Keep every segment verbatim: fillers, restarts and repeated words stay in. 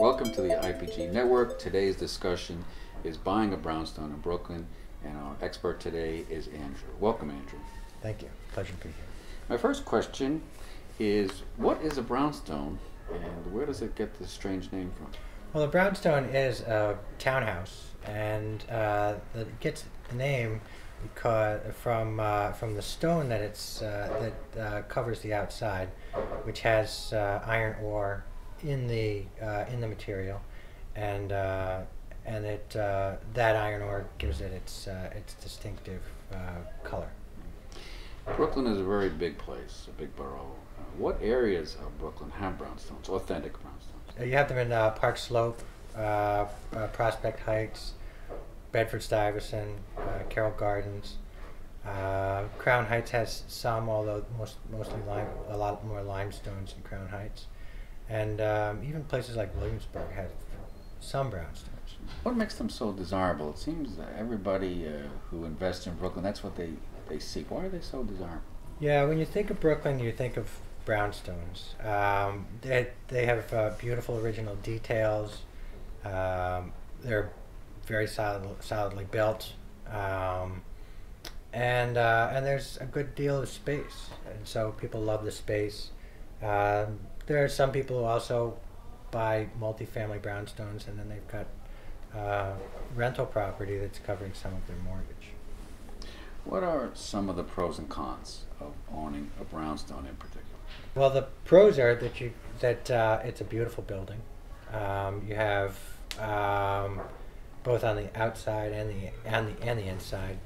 Welcome to the I P G Network. Today's discussion is buying a brownstone in Brooklyn, and our expert today is Andrew. Welcome, Andrew. Thank you. Pleasure to be here. My first question is, what is a brownstone, and where does it get this strange name from? Well, a brownstone is a townhouse, and uh, it gets the name because from uh, from the stone that it's uh, that uh, covers the outside, which has uh, iron ore in the uh, in the material, and uh, and it uh, that iron ore gives it its uh, its distinctive uh, color. Brooklyn is a very big place, a big borough. Uh, what areas of Brooklyn have brownstones, authentic brownstones? Uh, You have them in uh, Park Slope, uh, uh, Prospect Heights, Bedford-Stuyvesant, uh, Carroll Gardens. Uh, Crown Heights has some, although most mostly lime, a lot more limestones in Crown Heights, and um, even places like Williamsburg have some brownstones. What makes them so desirable? It seems that everybody uh, who invests in Brooklyn, that's what they, they seek. Why are they so desirable? Yeah, when you think of Brooklyn, you think of brownstones. Um, they they have uh, beautiful original details. Um, they're very solid, solidly built, um, and uh, and there's a good deal of space, and so people love the space. Um, there are some people who also buy multifamily brownstones, and then they've got uh, rental property that's covering some of their mortgage. What are some of the pros and cons of owning a brownstone in particular? Well, the pros are that you that uh, it's a beautiful building. Um, you have um, both on the outside and the and the and the inside.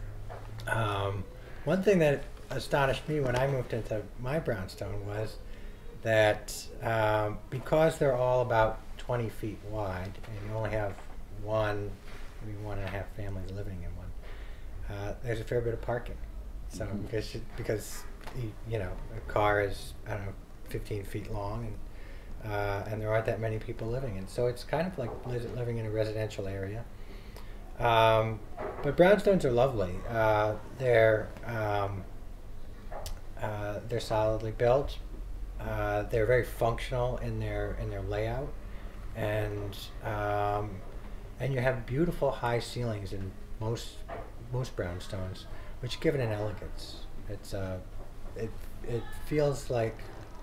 Um, one thing that astonished me when I moved into my brownstone was that um, because they're all about twenty feet wide, and you only have one, maybe one and a half families living in one, uh, there's a fair bit of parking. So Mm-hmm. because you- because you, you know a car is I don't know fifteen feet long, and uh, and there aren't that many people living in, so it's kind of like li- living in a residential area. Um, but brownstones are lovely. Uh, they're um, uh, they're solidly built. Uh, they're very functional in their in their layout, and um, and you have beautiful high ceilings in most most brownstones, which give it an elegance. It's uh, it it feels like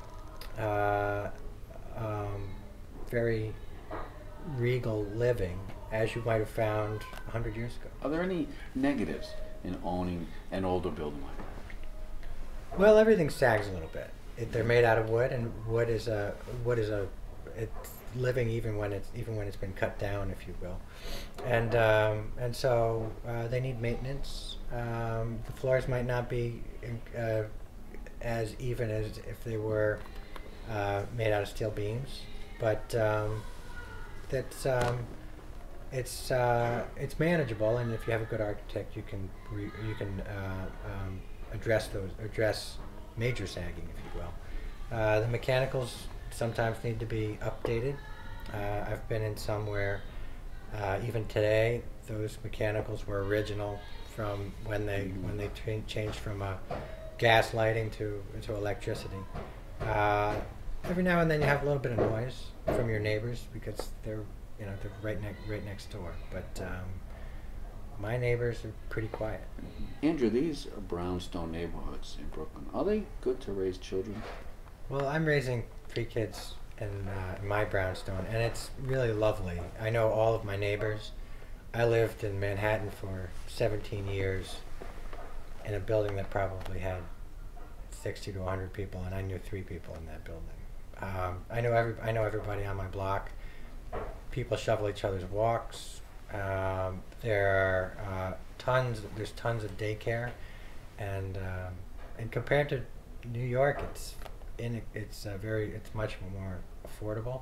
uh, um, very regal living, as you might have found a hundred years ago. Are there any negatives in owning an older building like that? Well, everything sags a little bit. It, they're made out of wood, and wood is a wood is a it's living even when it's even when it's been cut down, if you will, and um, and so uh, they need maintenance. Um, the floors might not be uh, as even as if they were uh, made out of steel beams, but um, that's um, it's uh, it's manageable, and if you have a good architect, you can re you can uh, um, address those address major sagging, if you will. Uh, the mechanicals sometimes need to be updated. Uh, I've been in some where uh, even today those mechanicals were original from when they when they tra changed from uh, gas lighting to to electricity. Uh, every now and then you have a little bit of noise from your neighbors because they're you know they're right next right next door, but um, my neighbors are pretty quiet. Andrew, these are brownstone neighborhoods in Brooklyn. Are they good to raise children? Well, I'm raising three kids in, uh, in my brownstone, and it's really lovely. I know all of my neighbors. I lived in Manhattan for seventeen years in a building that probably had sixty to one hundred people, and I knew three people in that building. Um, I know every I know everybody on my block. People shovel each other's walks. Um, there are uh, tons. There's tons of daycare, and um, and compared to New York, it's in it's uh, very it's much more affordable.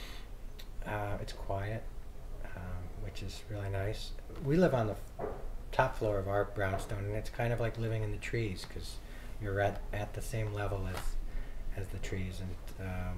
Uh, it's quiet, um, which is really nice. We live on the f top floor of our brownstone, and it's kind of like living in the trees because you're at at the same level as as the trees, and um,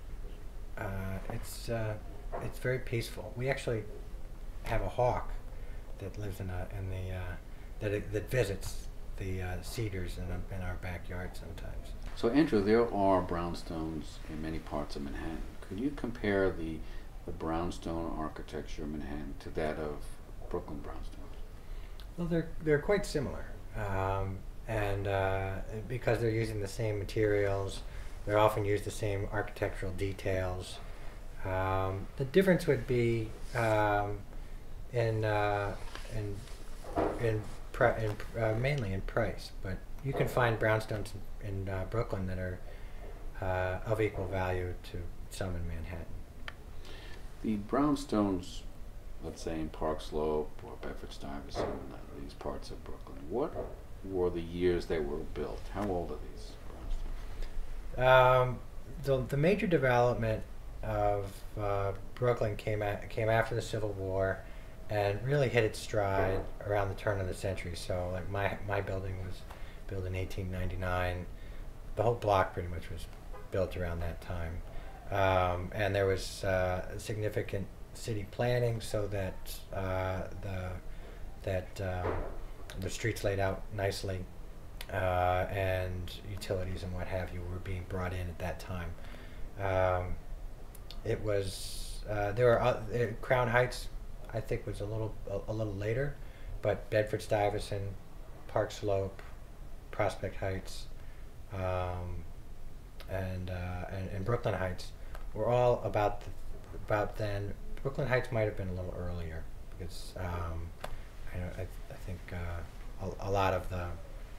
uh, it's uh, it's very peaceful. We actually have a hawk that lives in a in the uh, that that visits the uh, cedars in, a, in our backyard sometimes. So, Andrew, there are brownstones in many parts of Manhattan. Could you compare the the brownstone architecture of Manhattan to that of Brooklyn brownstones? Well, they're they're quite similar, um, and uh, because they're using the same materials, they often use the same architectural details. Um, the difference would be um, in uh, in in, pri- in uh, mainly in price, but you can find brownstones in, in uh, Brooklyn that are uh, of equal value to some in Manhattan. The brownstones, let's say in Park Slope or Bedford Stuyvesant, uh, these parts of Brooklyn, what were the years they were built? How old are these brownstones? Um, the the major development of uh, Brooklyn came at, came after the Civil War, and really hit its stride around the turn of the century. So, like my my building was built in eighteen ninety-nine. The whole block pretty much was built around that time, um, and there was uh, significant city planning so that uh, the that um, the streets laid out nicely, uh, and utilities and what have you were being brought in at that time. Um, it was uh, there were uh, uh, Crown Heights, I think, was a little a, a little later, but Bedford Stuyvesant, Park Slope, Prospect Heights, um, and, uh, and and Brooklyn Heights were all about the, about then. Brooklyn Heights might have been a little earlier because um, I, know, I, I think uh, a, a lot of the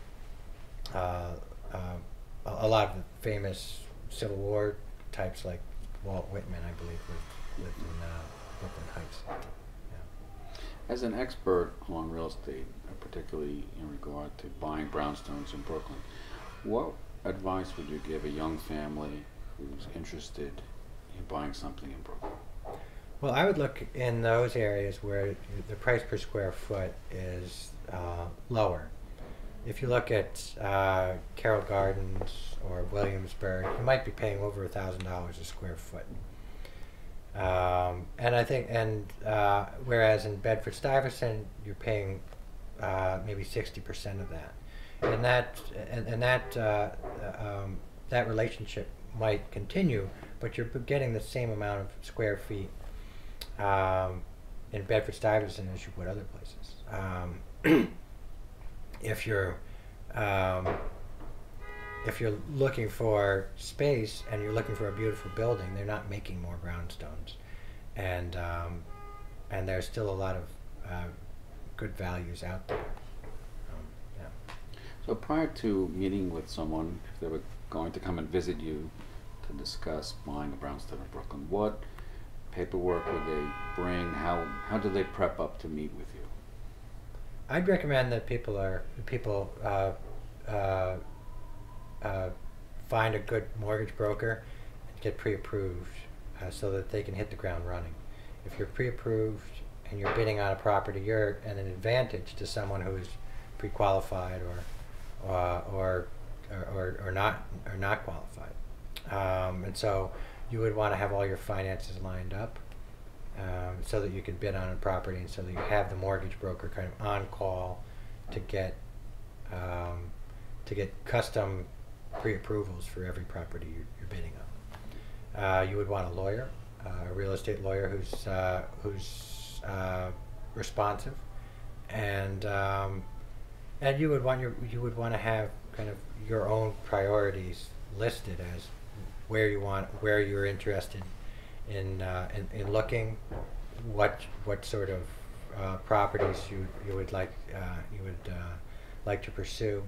uh, uh, a, a lot of the famous Civil War types like Walt Whitman, I believe, lived, lived in uh, Brooklyn Heights. Yeah. As an expert on real estate, uh, particularly in regard to buying brownstones in Brooklyn, what advice would you give a young family who's interested in buying something in Brooklyn? Well, I would look in those areas where the price per square foot is uh, lower. If you look at uh, Carroll Gardens or Williamsburg, you might be paying over a thousand dollars a square foot. Um, and I think, and uh, whereas in Bedford Stuyvesant, you're paying uh, maybe sixty percent of that, and that and, and that uh, um, that relationship might continue, but you're getting the same amount of square feet um, in Bedford Stuyvesant as you would other places. Um, if you're um, if you're looking for space and you're looking for a beautiful building, they're not making more brownstones, and um, and there's still a lot of uh, good values out there. Um, yeah. So prior to meeting with someone, if they were going to come and visit you to discuss buying a brownstone in Brooklyn, what paperwork would they bring? How how do they prep up to meet with you? I'd recommend that people are people uh, uh, uh, find a good mortgage broker and get pre-approved uh, so that they can hit the ground running. If you're pre-approved and you're bidding on a property, you're at an advantage to someone who's pre-qualified or uh, or, or or not or not qualified. Um, and so you would want to have all your finances lined up um, so that you can bid on a property, and so that you have the mortgage broker kind of on call to get um, to get custom pre-approvals for every property you're, you're bidding on. Uh, you would want a lawyer, uh, a real estate lawyer who's uh, who's uh, responsive, and um, and you would want your you would want to have kind of your own priorities listed as where you want where you're interested in uh, in, in looking, what what sort of uh, properties you you would like uh, you would uh, like to pursue,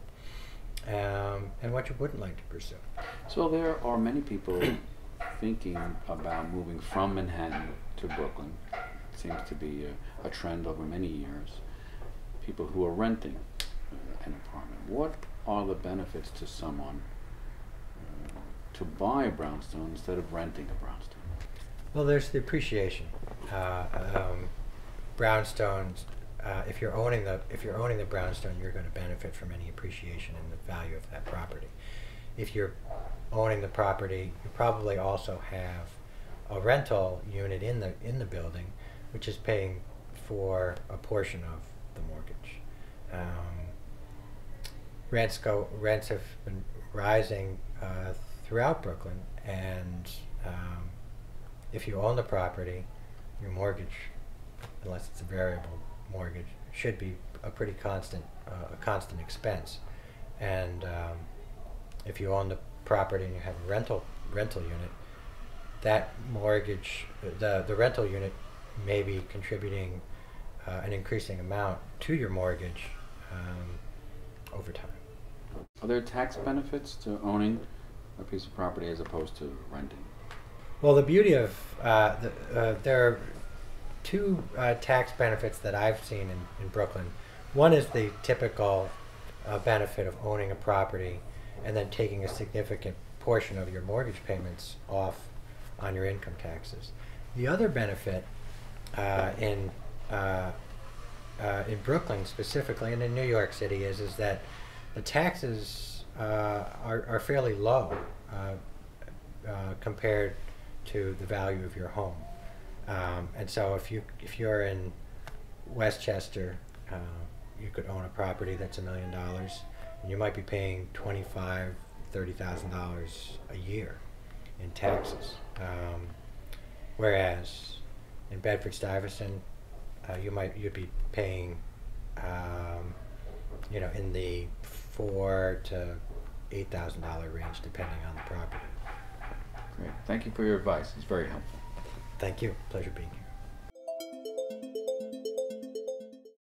um, and what you wouldn't like to pursue. So there are many people thinking about moving from Manhattan to Brooklyn. It seems to be a, a trend over many years. People who are renting uh, an apartment. What are the benefits to someone uh, to buy a brownstone instead of renting a brownstone? Well, there's the appreciation. Uh, um, brownstones. Uh, if you're owning the if you're owning the brownstone, you're going to benefit from any appreciation in the value of that property. If you're owning the property, you probably also have a rental unit in the in the building, which is paying for a portion of the mortgage. Um, rents go rents have been rising uh, throughout Brooklyn, and um, if you own the property, your mortgage, unless it's a variable mortgage, should be a pretty constant, uh, a constant expense. And um, if you own the property and you have a rental rental unit, that mortgage, the the rental unit may be contributing uh, an increasing amount to your mortgage um, over time. Are there tax benefits to owning a piece of property as opposed to renting? Well, the beauty of uh, the, uh, there are two uh, tax benefits that I've seen in, in Brooklyn. One is the typical uh, benefit of owning a property and then taking a significant portion of your mortgage payments off on your income taxes. The other benefit uh, in uh, uh, in Brooklyn specifically, and in New York City, is is that the taxes uh, are are fairly low uh, uh, compared to the value of your home. Um, and so, if you if you're in Westchester, uh, you could own a property that's a million dollars, and you might be paying twenty-five, thirty thousand dollars a year in taxes. Um, whereas in Bedford Stuyvesant, uh, you might you'd be paying, um, you know, in the four to eight thousand dollar range, depending on the property. Great. Thank you for your advice. It's very helpful. Thank you. Pleasure being here.